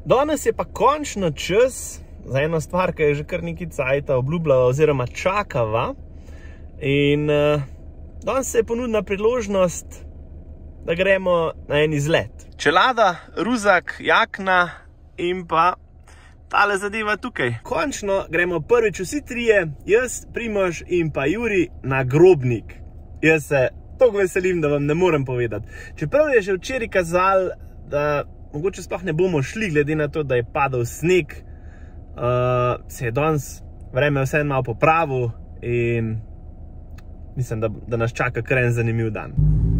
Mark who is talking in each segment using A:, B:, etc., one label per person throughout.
A: Danes je pa končno čas za eno stvar, ki je že kar nekaj cajta obljubljala oziroma čakava. In danes se je ponudila priložnost, da gremo na en izlet. Čelada, ruzak, jakna in pa tale zadeva tukaj. Končno gremo prvič vsi trije, jaz, Primož in pa Juri, na Grobnik. Jaz se toliko veselim, da vam ne morem povedati. Čeprav je že včeraj kazalo, da mogoče sploh ne bomo šli, glede na to, da je padal sneg, se je danes vreme vseeno malo popravil in mislim, da nas čaka kar en zanimiv dan.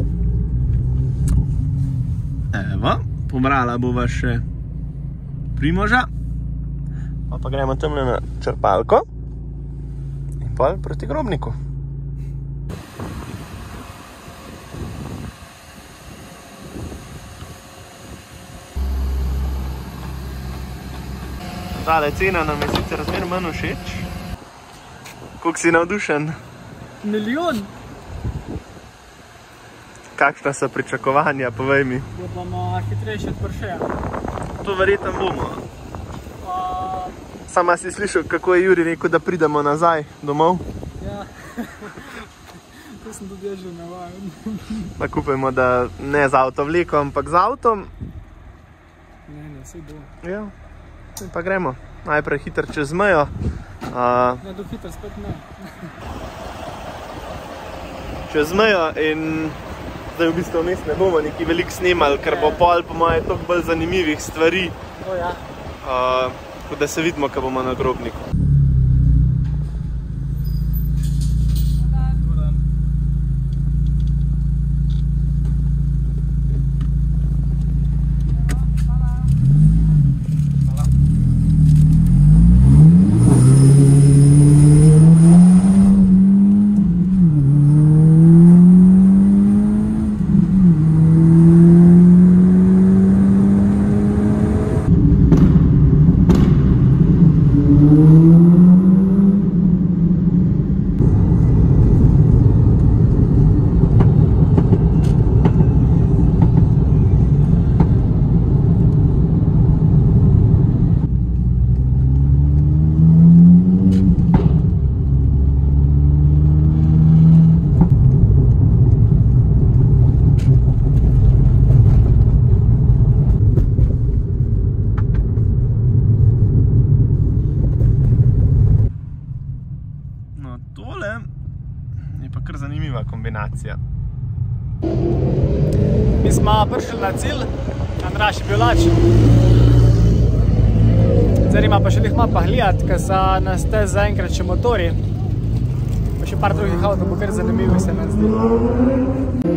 A: Evo, pobrala bova še Primoža, pa gremo tamle na črpalko in pa proti Grobniku. Tale cena nam je sicer razmerno manj všeč. Koliko si navdušen?
B: Milijon!
A: Kakšna so pričakovanja, povej mi?
B: Da bomo hitrejši od Porscheja.
A: To verjetno bomo. Sama si slišal, kako je Juri rekel, da pridemo nazaj domov?
B: Ja, to sem tudi že navajen.
A: Pa kupimo, da ne z avtovlekom, ampak z avtom.
B: Ne, vse bo.
A: Ja, in pa gremo. Najprej hitro čez mejo.
B: Ne, do hitro spet ne.
A: Čez mejo in zdaj v bistvu vmes ne bomo neki veliko snemali, ker bo pol po moje toliko bolj zanimivih stvari.
B: O ja.
A: Tako da se vidimo, ko bomo na Grobniku. Zanimiva kombinacija.
B: Mi smo prišli na cilj, Andraž je bil lačen. Zdaj ima pa še lih malo pahlijati, ker so nas te zaenkrat še motori. Pa še par drugih avtov, bo kar zanimivo se nam zdi.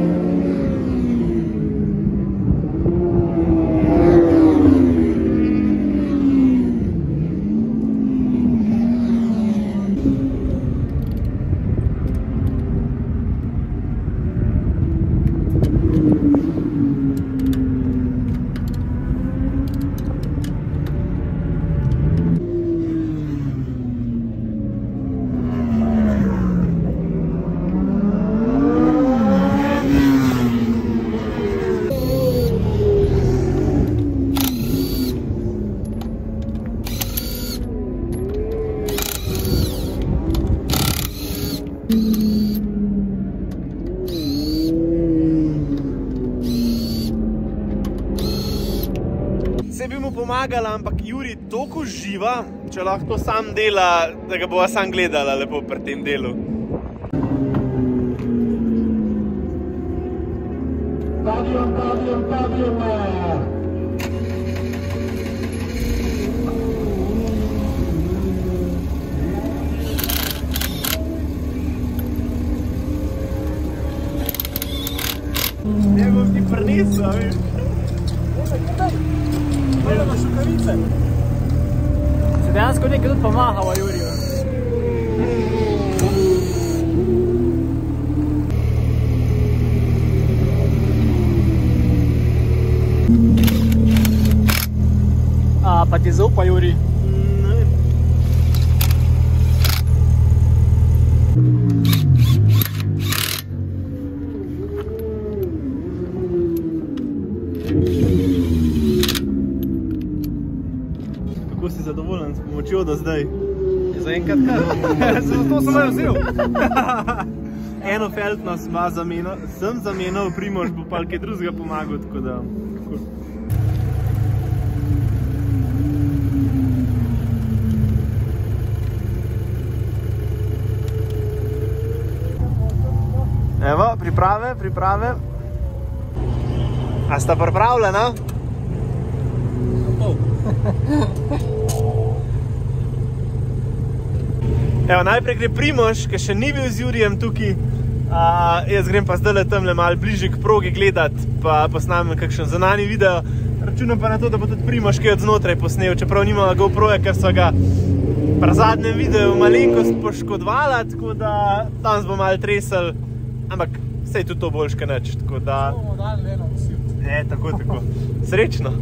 A: Se bi mu pomagala, ampak Juri toliko uživa, če lahko to sam dela, da ga bova sam gledala lepo pri tem delu. Njegov ti prinesel, a veš?
B: Gledamo šukavice. Se dejansko nekaj tudi pomahava Juriju. Pa ti zaupa Juri?
A: Ne vem. Kako si zadovoljen s pomočjo do zdaj? Zaenkrat kar.
B: To sem jo vzel.
A: Eno feltno sem zamenjal, Primož bo pa kaj drugega pomagal, tako da... Evo, priprave. A sta pripravljena? Evo, najprej gre Primož, ki še ni bil z Jurijem tukaj. Jaz grem pa zdajle tamle malo bližje k progi gledat, pa posnamem kakšen zunanji video. Računam pa na to, da bo tudi Primož kaj od znotraj posnel, čeprav nimamo GoProja, ker so ga pri zadnjem videu malenkost poškodvala, tako da danes bo malo tresel. Ampak vse je tudi to boljš, kaj nič, tako da...
B: Bomo dali eno vsi.
A: Tako. Srečno!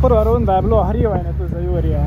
B: prva runda je bilo hrivanje tu za Jurija.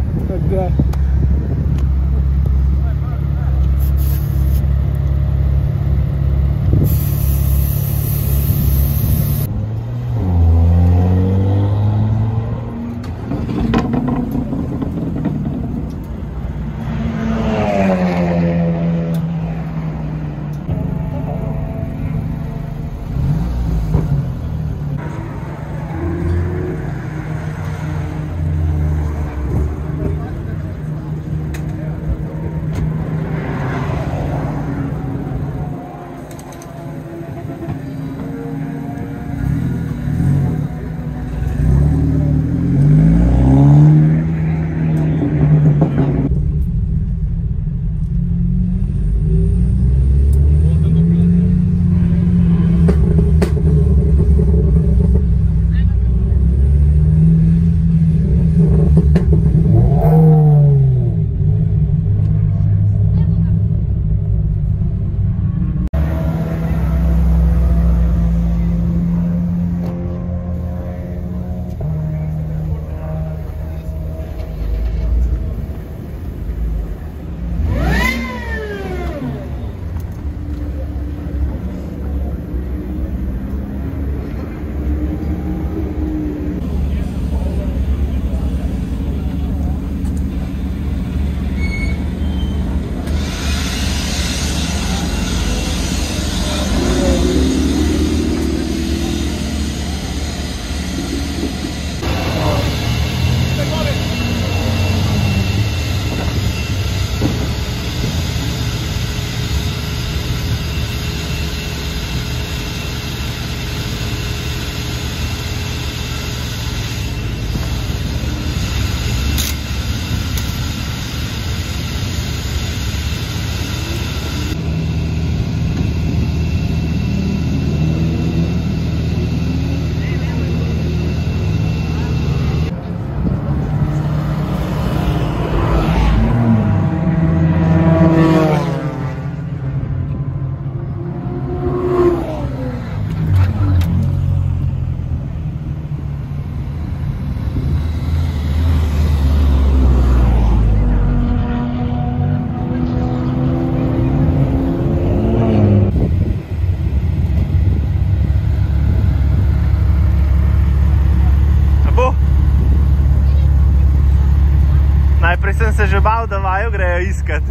A: Najprej sem se že bal, da vaju grejo iskat.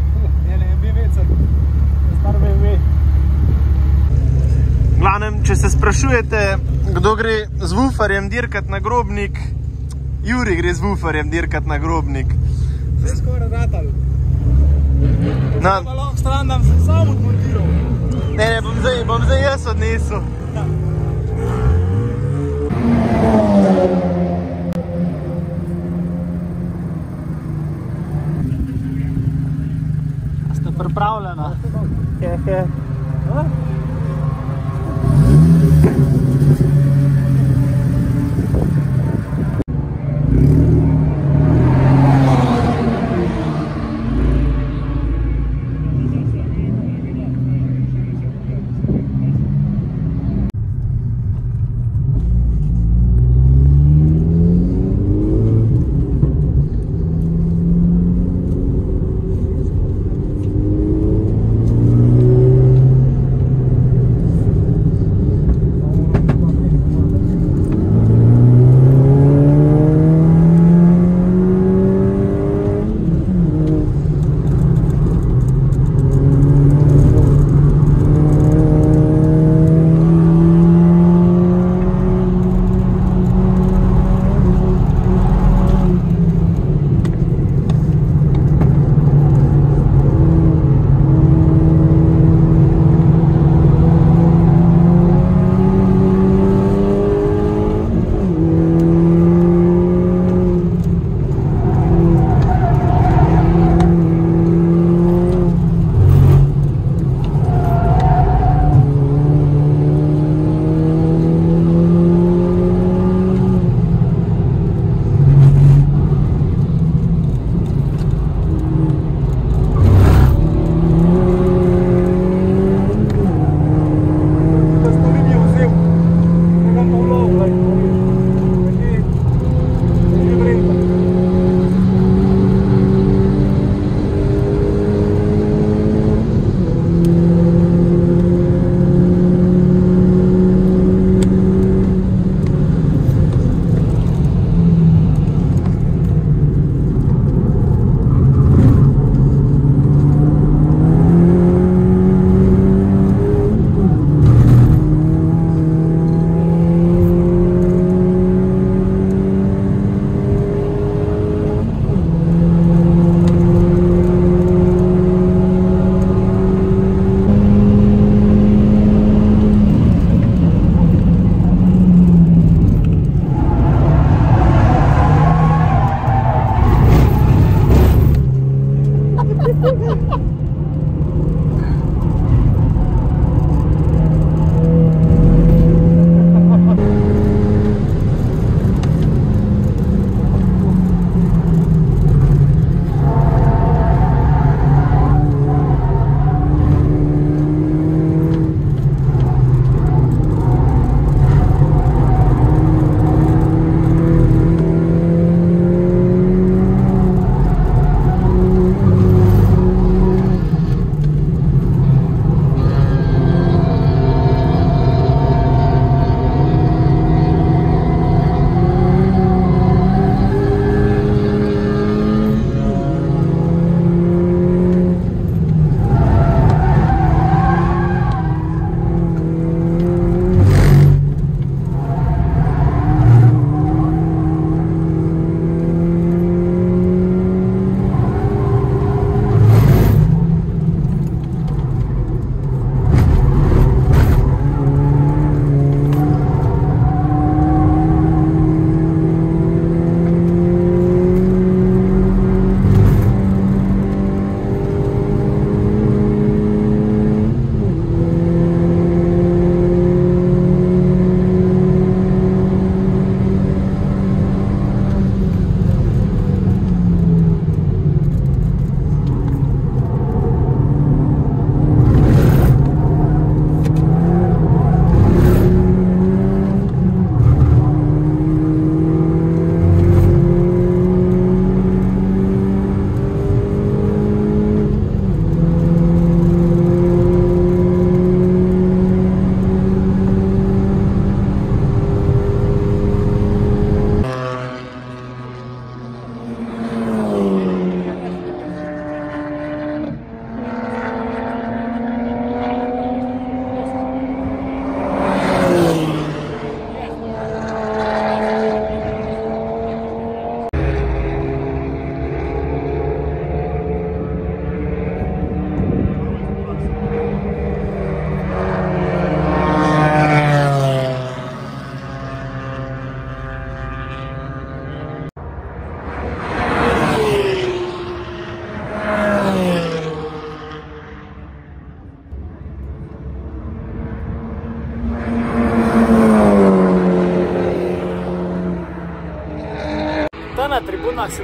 B: Ne, BMW-car. Star BMW.
A: V glavnem, če se sprašujete, kdo gre z wooferjem dirkat na Grobnik, Juri gre z wooferjem dirkat na Grobnik.
B: Vse skoraj ratal.
A: No.
B: Pa lahko stran dam se sam odmontiral.
A: Ne, bom zdaj jaz odnesel.
B: Ja. Ste pripravljena?
A: Hehe.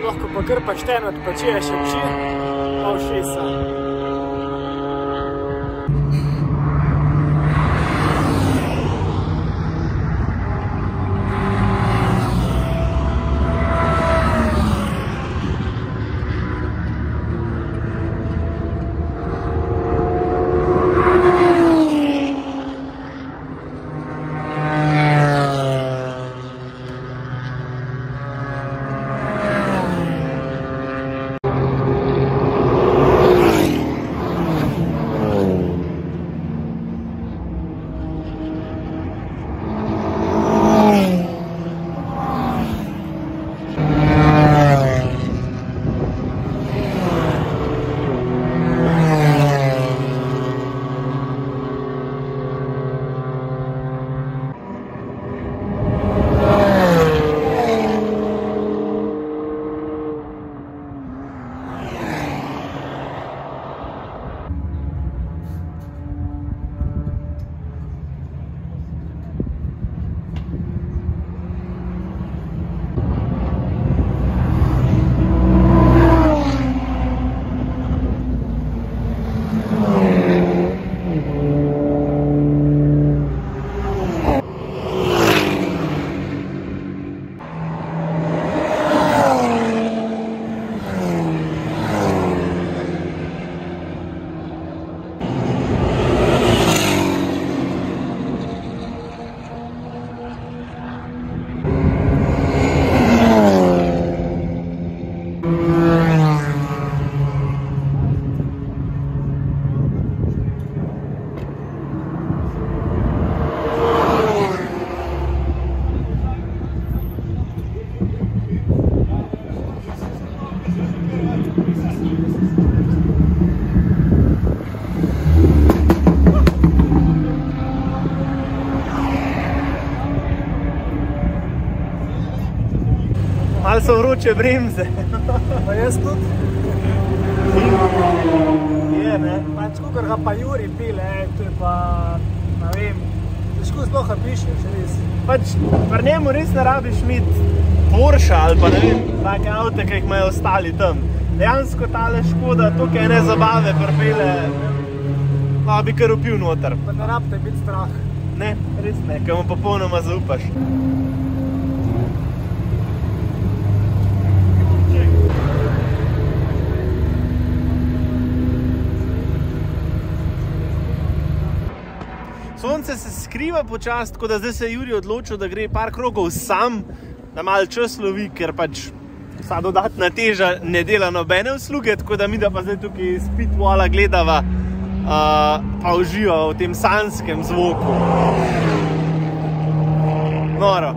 B: lahko pa kar pašteno odpačuješ oči, pa ušesa.
A: Malo so vroče bremze.
B: Pa jaz tudi.
A: Je, ne?
B: Pač kukor ga pa Juri pile, to je pa, ne vem, težko sploh pišeš, res.
A: Pač, pri njemu res ne rabiš imeti Porsche ali pa ne vem, take avte, ki jih imajo ostali tam. Dejansko tale Škoda, tukaj ene zabave pripele, pa bi kar upil noter.
B: Pa ne rabite biti strah.
A: Ne, res ne, ker mu popolnoma zaupaš. Sonce se skriva počasi, tako da zdaj se je Juri odločil, da gre par krogov sam, da malo čas lovi, ker pač vsa dodatna teža ne dela nobene usluge, tako da mi da pa zdaj tukaj Speedwalla gledava, pa uživa v tem sanjskem zvoku. Noro.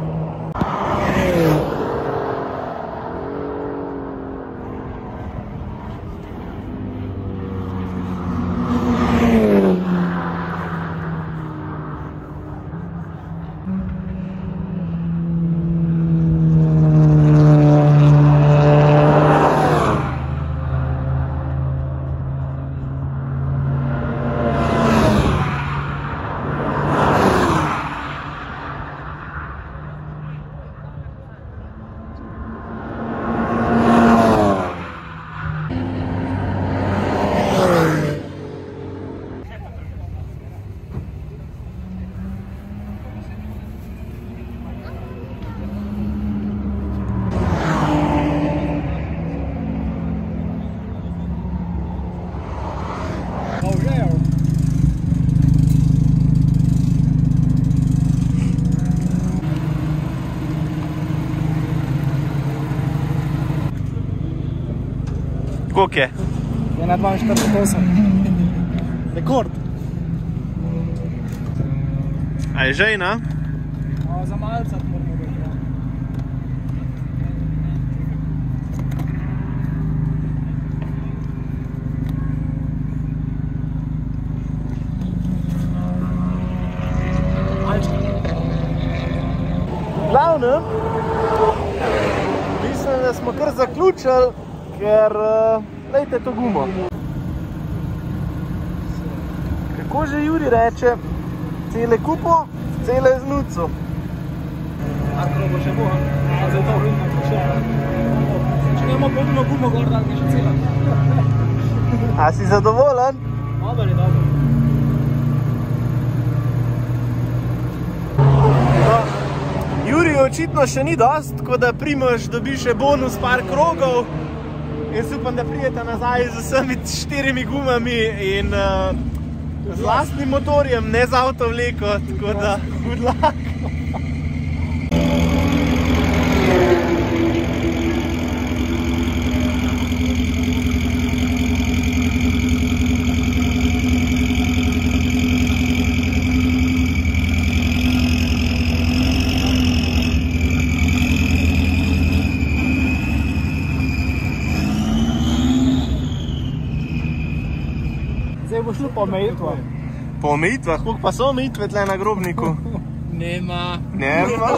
A: Koliko je?
B: 1,42. Rekord.
A: A je žejna?
B: Za malce moramo biti.
A: Glavnem, mislim, da smo kar zaključili, ker lejte to gumo. Kako že Juri reče, cele kupo, cele znuco.
B: Marko bo še boha, a za to vrlo še. imamo polno gumo gor, da je še cela.
A: A si zadovoljen?
B: Dobar je, dobro.
A: Jurij očitno še ni dost, tako da Primož dobi še bonus par krogov. Jaz upam, da pridete nazaj z vsemi 4 gumami in z lastnim motorjem, ne z avtovleko, tako da good luck.
B: Zdaj bo šlo po omejitvah.
A: Po omejitvah? Koliko pa so omejitve tle na Grobniku?
B: Nema.
A: Nema?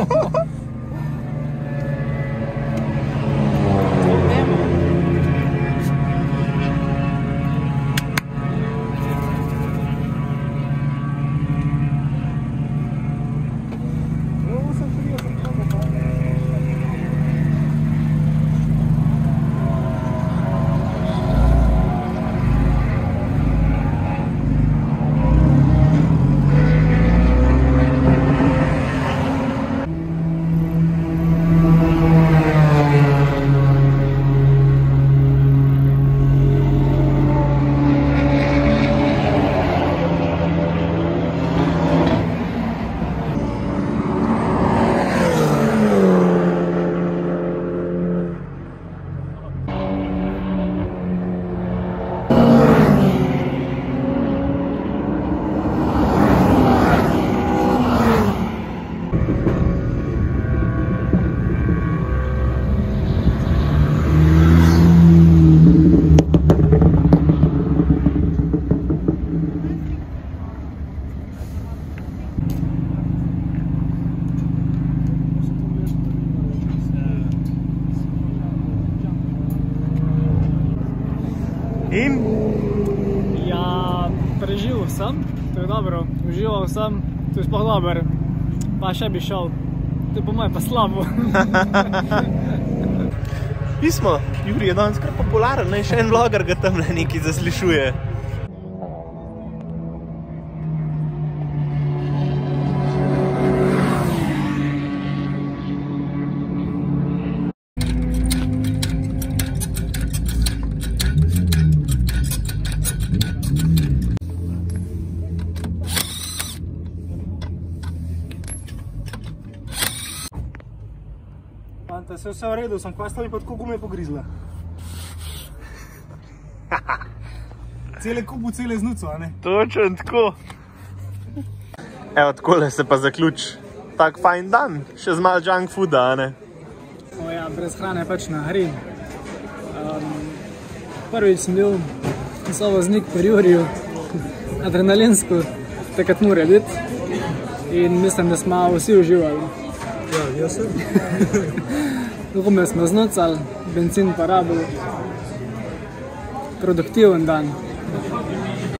A: In?
B: Ja, preživel sem, to je dobro, užival sem, to je sploh dober, pa še bi šel, to je po moje pa slabo.
A: Pismo, Jurij je danes kar popularen, še en vloger ga tam nekaj zaslišuje.
B: Fanta, se vse v redu, sem kva stavi pa tako gume pogrizla. Cele kupu, cele znuco, a ne?
A: Točen, tako. Evo, takole se pa zaključ. Tak fajn dan, še z malo junk fooda, a ne?
B: O ja, brez hrane pač na hri. Prvič sem bil sovoznik pri Juriju, adrenalinsko, takrat mora biti. In mislim, da smo vsi uživali.
C: Ja, jaz sem.
B: Gume smo znucali, benzin pa rabili. Produktiven dan.